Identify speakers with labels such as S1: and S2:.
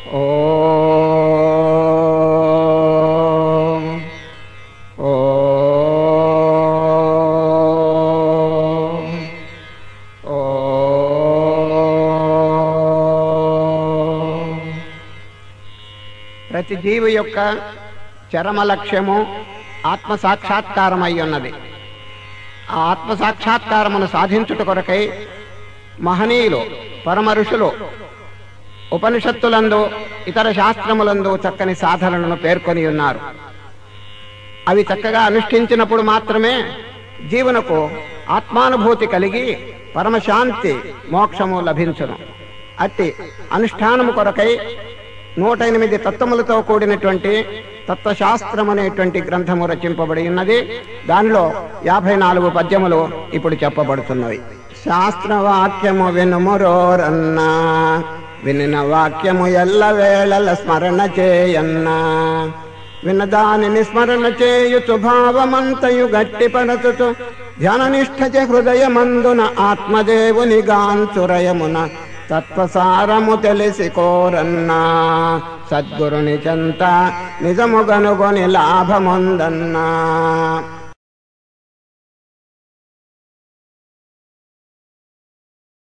S1: ఓం ఓం ఓం. ప్రతి జీవి యొక్క చరమ లక్ష్యము ఆత్మసాక్షాత్కారమై ఉన్నది. ఆ ఆత్మసాక్షాత్కారమును సాధించుట కొరకై మహనీయులు పరమ ఋషులు ఉపనిషత్తులందు ఇతర శాస్త్రములందు చక్కని సాధనలను పేర్కొని ఉన్నారు. అవి చక్కగా అనుష్ఠించినప్పుడు మాత్రమే జీవనకు ఆత్మానుభూతి కలిగి పరమశాంతి మోక్షము లభించును. అట్టి అనుష్ఠానము కొరకై 108 తత్వములతో కూడినటువంటి తత్వశాస్త్రం అనేటువంటి గ్రంథము రచింపబడి ఉన్నది. దానిలో 54 పద్యములు ఇప్పుడు చెప్పబడుతున్నవి. శాస్త్రవాక్యము వినుమురోరన్నా, వినిన వాక్యము ఎల్లవేళల స్మరణ చేయన్నా, వినదానిని స్మరణ చేయుచు భావమంతయు గట్టిపరచుచు ధ్యాననిష్ఠచ హృదయమందున ఆత్మదేవుని గాంచురయమున తత్వసారము తెలిసి కోరన్నా, సద్గురుని చెంత నిజముగనుగొని లాభముందన్నా.